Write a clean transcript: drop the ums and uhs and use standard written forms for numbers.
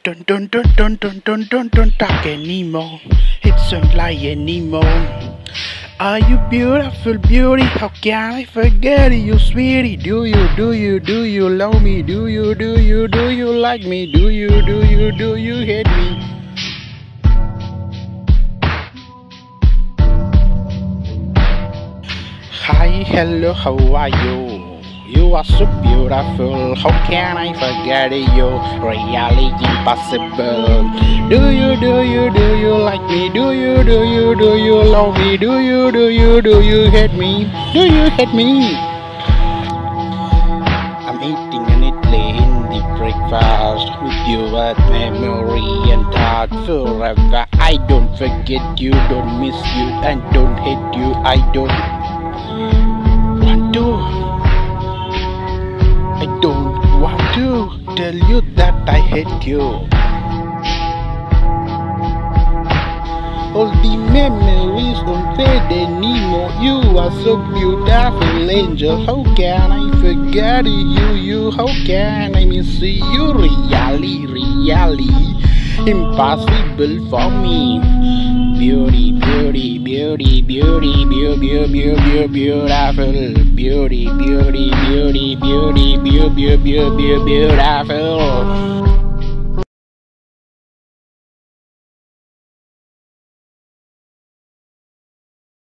Don't talk anymore. It don't lie anymore. Are you beautiful beauty? How can I forget you, sweetie? Do you love me? Do you like me? Do you hate me? Hi, hello, how are you? You are so beautiful, how can I forget you? Really impossible. Do you like me? Do you love me? Do you hate me? Do you hate me? I'm eating an Italy in the breakfast with you at memory and talk forever. I don't forget you, don't miss you, and don't hate you. I don't want to tell you that I hate you. All the memories don't fade anymore. You are so beautiful, angel. How can I forget you? How can I miss you? Really impossible for me. Beautiful. Beautiful.